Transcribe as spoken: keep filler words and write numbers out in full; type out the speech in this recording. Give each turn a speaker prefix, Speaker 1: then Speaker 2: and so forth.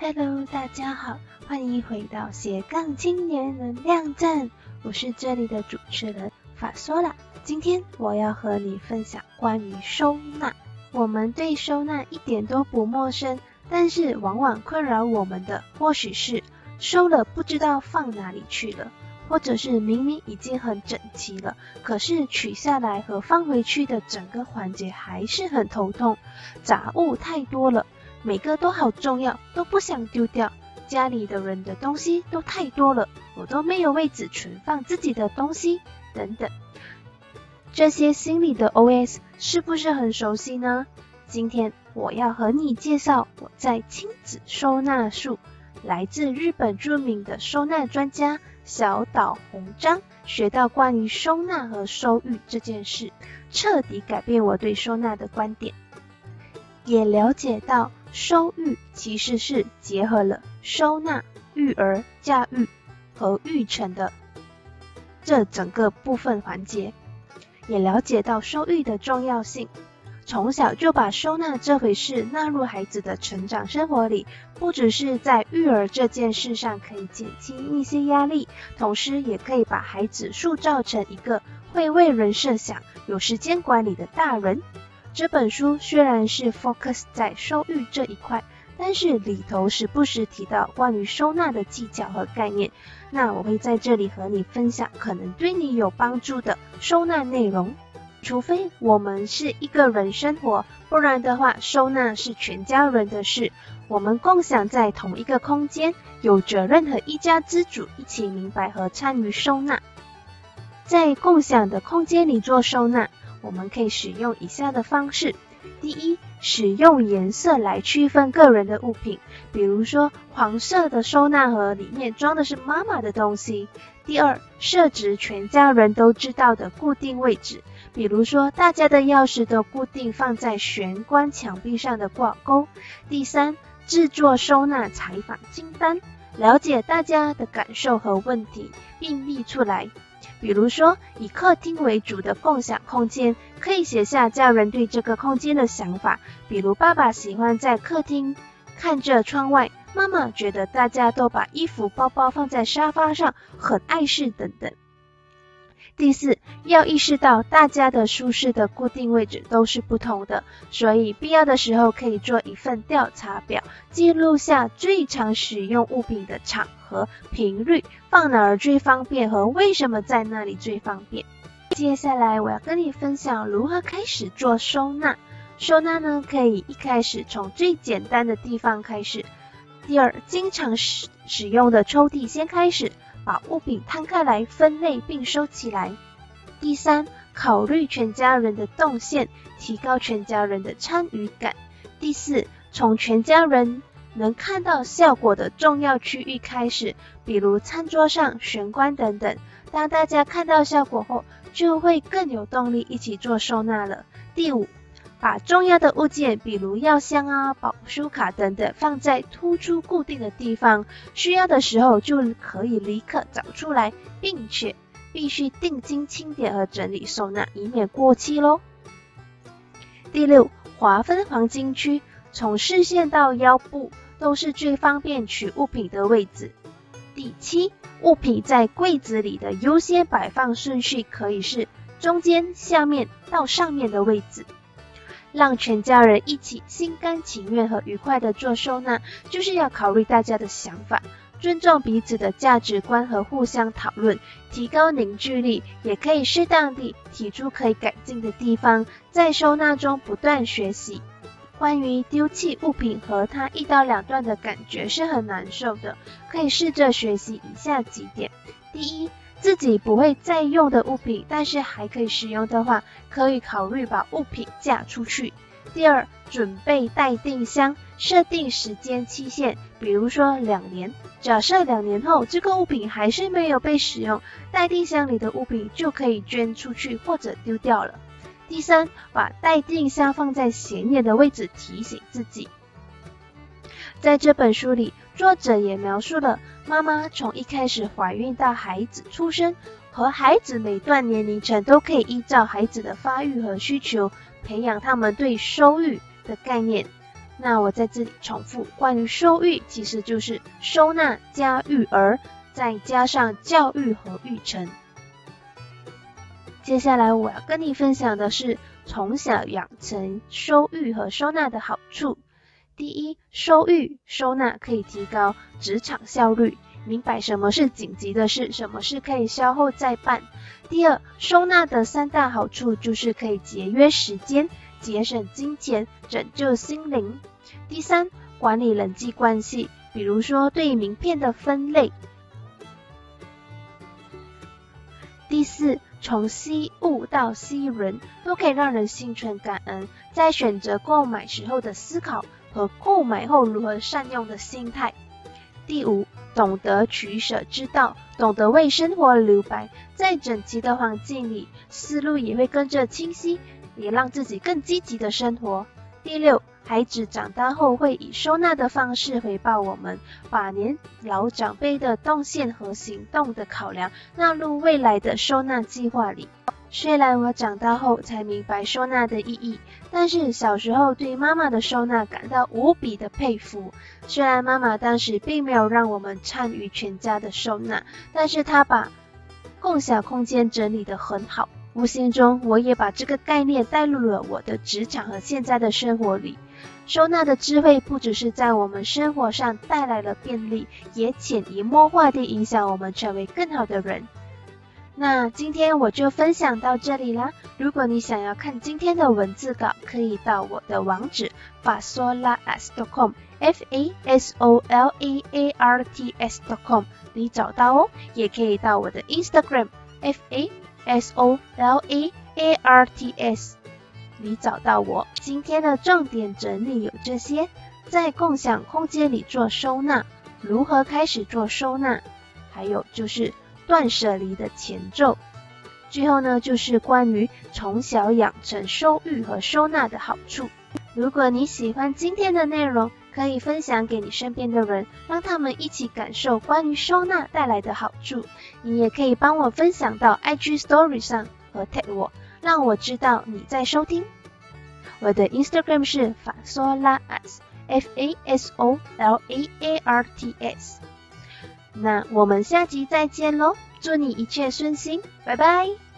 Speaker 1: Hello， 大家好，欢迎回到斜杠青年能量站，我是这里的主持人法索拉。今天我要和你分享关于收纳。我们对收纳一点都不陌生，但是往往困扰我们的或许是收了不知道放哪里去了，或者是明明已经很整齐了，可是取下来和放回去的整个环节还是很头痛，杂物太多了，每个都好重要，都不想丢掉。家里的人的东西都太多了，我都没有位置存放自己的东西，等等。这些心里的 O S 是不是很熟悉呢？今天我要和你介绍我在亲子收纳术，来自日本著名的收纳专家小岛宏章学到关于收纳和收育这件事，彻底改变我对收纳的观点，也了解到收育其实是结合了收纳、育儿、教育和育成的这整个部分环节，也了解到收育的重要性。从小就把收纳这回事纳入孩子的成长生活里，不只是在育儿这件事上可以减轻一些压力，同时也可以把孩子塑造成一个会为人设想、有时间管理的大人。这本书虽然是 focus 在收育这一块，但是里头时不时提到关于收纳的技巧和概念，那我会在这里和你分享可能对你有帮助的收纳内容。除非我们是一个人生活，不然的话，收纳是全家人的事，我们共享在同一个空间，有责任和一家之主一起明白和参与收纳。在共享的空间里做收纳，我们可以使用以下的方式。第一，使用颜色来区分个人的物品，比如说黄色的收纳盒里面装的是妈妈的东西。第二，设置全家人都知道的固定位置，比如说大家的钥匙都固定放在玄关墙壁上的挂钩。第三，制作收纳采访清单，了解大家的感受和问题，并列出来。比如说以客厅为主的共享空间，可以写下家人对这个空间的想法，比如爸爸喜欢在客厅看着窗外，妈妈觉得大家都把衣服包包放在沙发上很碍事等等。第四，要意识到大家的舒适的固定位置都是不同的，所以必要的时候可以做一份调查表，记录下最常使用物品的场合、频率，放哪儿最方便和为什么在那里最方便。接下来我要跟你分享如何开始做收纳。收纳呢，可以一开始从最简单的地方开始。第二，经常使使用的抽屉先开始，把物品摊开来分类并收起来。第三，考虑全家人的动线，提高全家人的参与感。第四，从全家人能看到效果的重要区域开始，比如餐桌上、玄关等等。当大家看到效果后，就会更有动力一起做收纳了。第五，把重要的物件，比如药箱啊、保书卡等等，放在突出固定的地方，需要的时候就可以立刻找出来，并且必须定期清点和整理收纳，以免过期咯。第六，划分黄金区，从视线到腰部都是最方便取物品的位置。第七，物品在柜子里的优先摆放顺序可以是中间、下面到上面的位置。让全家人一起心甘情愿和愉快的做收纳，就是要考虑大家的想法，尊重彼此的价值观和互相讨论，提高凝聚力，也可以适当地提出可以改进的地方，在收纳中不断学习。关于丢弃物品和它一刀两断的感觉是很难受的，可以试着学习以下几点。第一，自己不会再用的物品，但是还可以使用的话，可以考虑把物品嫁出去。第二，准备待定箱，设定时间期限，比如说两年。假设两年后这个物品还是没有被使用，待定箱里的物品就可以捐出去或者丢掉了。第三，把待定箱放在显眼的位置，提醒自己。在这本书里，作者也描述了妈妈从一开始怀孕到孩子出生，和孩子每段年龄层都可以依照孩子的发育和需求，培养他们对收育的概念。 那我在这里重复，关于收育其实就是收纳加育儿，再加上教育和育成。接下来我要跟你分享的是从小养成收育和收纳的好处。第一，收育收纳可以提高职场效率，明白什么是紧急的事，什么是可以稍后再办。第二，收纳的三大好处就是可以节约时间，节省金钱，拯救心灵。第三，管理人际关系，比如说对名片的分类。第四，从惜物到惜人，都可以让人心存感恩，在选择购买时候的思考和购买后如何善用的心态。第五，懂得取舍之道，懂得为生活留白，在整齐的环境里，思路也会跟着清晰，也让自己更积极的生活。第六，孩子长大后会以收纳的方式回报我们，把年老长辈的动线和行动的考量纳入未来的收纳计划里。虽然我长大后才明白收纳的意义，但是小时候对妈妈的收纳感到无比的佩服。虽然妈妈当时并没有让我们参与全家的收纳，但是她把共享空间整理得很好。无形中我也把这个概念带入了我的职场和现在的生活里。收纳的智慧不只是在我们生活上带来了便利，也潜移默化地影响我们成为更好的人。那今天我就分享到这里啦。如果你想要看今天的文字稿，可以到我的网址 fasolaarts 点 com f a s o l a a r t s 点 com 里找到哦，也可以到我的 Instagram f a s o l a a r t s 里找到我。今天的重点整理有这些：在共享空间里做收纳，如何开始做收纳，还有就是断舍离的前奏。最后呢，就是关于从小养成收育和收纳的好处。如果你喜欢今天的内容，可以分享给你身边的人，让他们一起感受关于收纳带来的好处。你也可以帮我分享到 I G Story 上和 tag 我，让我知道你在收听。我的 Instagram 是 fasolaarts F A S O L A A R T S。那我们下集再见咯，祝你一切顺心，拜拜。